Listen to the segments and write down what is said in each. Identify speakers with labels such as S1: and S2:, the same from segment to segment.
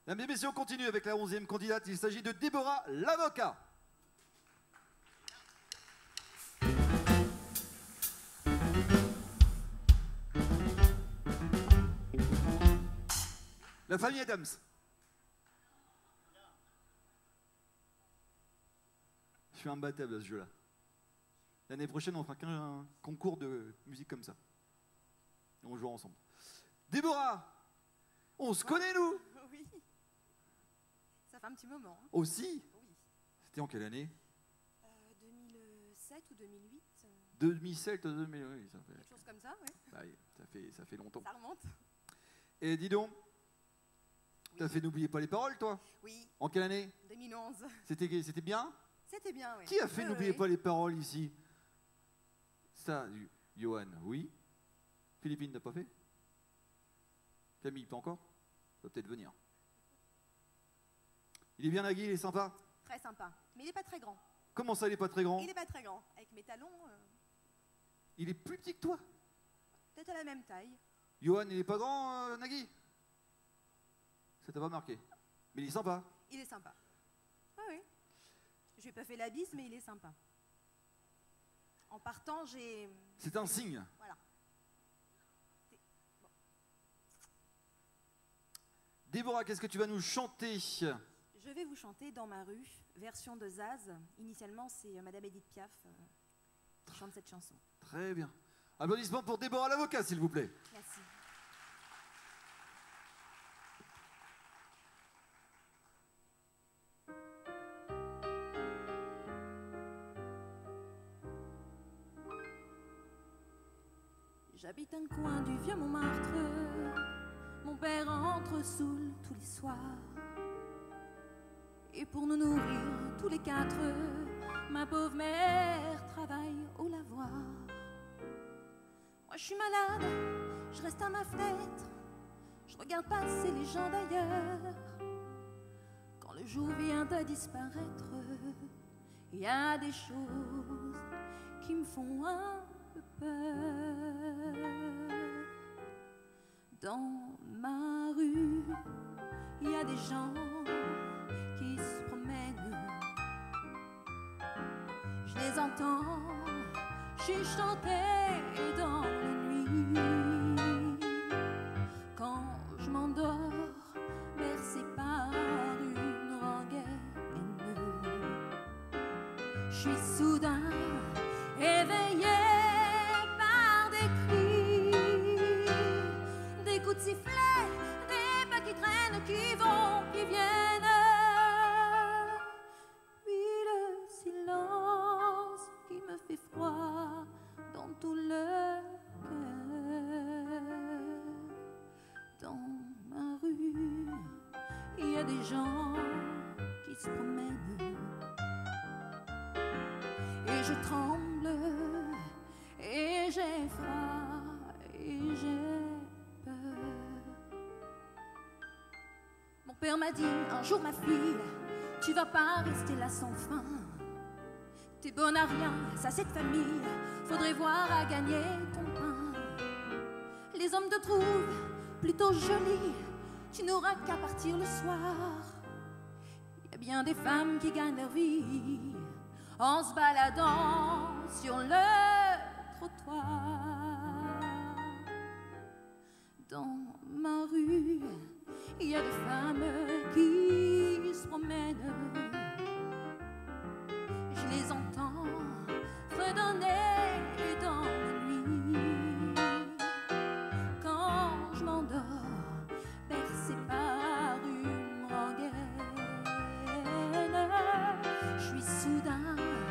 S1: Mesdames et messieurs, on continue avec la 11e candidate. Il s'agit de Déborah l'avocat. La famille Adams. Je suis imbattable à ce jeu-là. L'année prochaine, on fera qu'un concours de musique comme ça. Et on jouera ensemble. Déborah, on se connaît, nous?
S2: Oui. Ça fait un petit moment. Hein.
S1: Aussi?
S2: Oui.
S1: C'était en quelle année?
S2: 2007 ou 2008
S1: 2007 ou 2008, oui, ça fait...
S2: Quelque chose comme ça, oui.
S1: Bah, ça fait longtemps.
S2: Ça remonte.
S1: Et dis donc,
S2: Oui.
S1: t'as fait N'oubliez pas les paroles, toi?
S2: Oui,
S1: En quelle année?
S2: 2011.
S1: C'était bien?
S2: C'était bien, oui.
S1: Qui a fait
S2: Oui,
S1: N'oubliez
S2: oui.
S1: pas les paroles ici? Ça, Johan, oui. Philippine, t'as pas fait? Camille, pas encore? Ça va peut-être venir. Il est bien Nagui, il est sympa?
S2: Très sympa. Mais il n'est pas très grand.
S1: Comment ça, il est pas très grand?
S2: Il n'est pas très grand. Avec mes talons,
S1: Il est plus petit que toi?
S2: peut-être à la même taille.
S1: Johan, il est pas grand, Nagui? Ça t'a pas marqué? Mais il est sympa.
S2: Il est sympa. Oui, oui. Je lui ai pas fait la bise, mais il est sympa. En partant, j'ai...
S1: C'est un signe.
S2: Voilà. Bon.
S1: Déborah, qu'est-ce que tu vas nous chanter?
S2: Je vais vous chanter Dans ma rue, version de Zaz. Initialement, c'est Madame Edith Piaf qui chante cette chanson.
S1: Très bien. Applaudissements pour Déborah l'avocat, s'il vous plaît.
S2: Merci. J'habite un coin du vieux Montmartre. Mon père entre saoul tous les soirs. Et pour nous nourrir tous les quatre, ma pauvre mère travaille au lavoir. Moi je suis malade, je reste à ma fenêtre, je regarde passer les gens d'ailleurs. Quand le jour vient à disparaître, il y a des choses qui me font un peu peur. Dans ma rue, il y a des gens qui se promènent. Je les entends chuchoter dans la nuit. Quand je m'endors, bercé par une rengaine, je suis soudain éveillé par des cris, des coups de sifflet, des pas qui traînent, qui vont, qui viennent. Puis le silence qui me fait froid dans tout le cœur. Dans ma rue, il y a des gens qui se promènent. Et je tremble, et j'ai froid, et j'ai peur. Mon père m'a dit un jour, ma fille, tu vas pas rester là sans fin. T'es bonne à rien, ça c'est de famille, faudrait voir à gagner ton pain. Les hommes te trouvent plutôt jolie, tu n'auras qu'à partir le soir. Il y a bien des femmes qui gagnent leur vie en se baladant sur le trottoir. Dans ma rue, il y a des femmes qui se promènent. Je les entends fredonner dans la nuit. Quand je m'endors, bercé par une rengaine, je suis soudain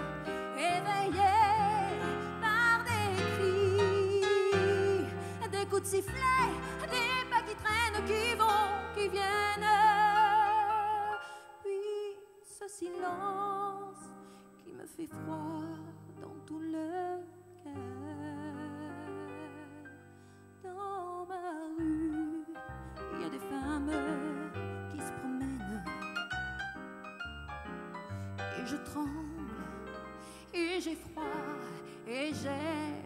S2: éveillé par des cris, des coups de sifflet, des pas qui traînent, qui vont, qui viennent. Puis ce silence qui me fait froid dans tout le cœur. Dans ma rue, il y a des femmes qui se promènent. Et je tremble, et j'ai froid, et j'ai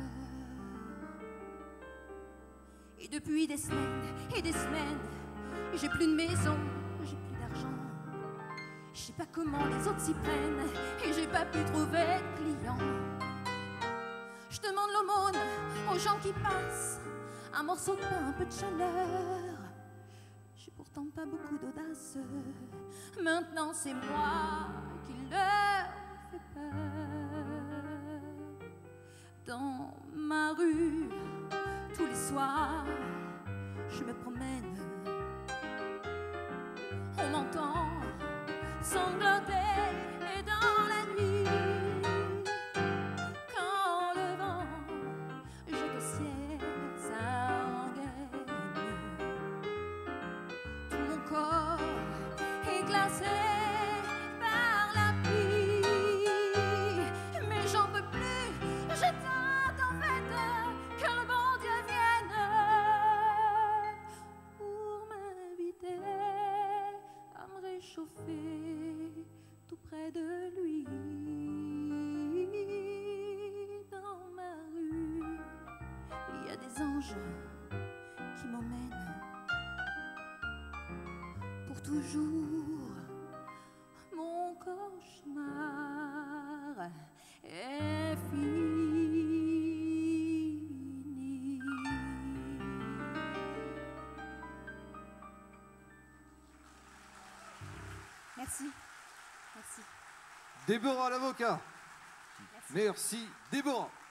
S2: peur. Et depuis des semaines et des semaines, J'ai plus de maison, j'ai plus d'argent. Je sais pas comment les autres s'y prennent et j'ai pas pu trouver de client. Je demande l'aumône aux gens qui passent, un morceau de pain, un peu de chaleur. J'ai pourtant pas beaucoup d'audace. Maintenant c'est moi qui leur fais peur. Dans ma rue, tous les soirs, je me promène. On m'entend sangloter et dans la nuit, quand le vent jette au ciel sa rengaine, tout mon corps est glacé par la pluie. Mais j'en peux plus, je tente en fait que le bon Dieu vienne pour m'inviter à me réchauffer tout près de lui. Dans ma rue, il y a des anges qui m'emmènent pour toujours. Mon cauchemar est fini. Merci. Merci.
S1: Déborah l'avocat.
S2: Merci.
S1: Merci Déborah.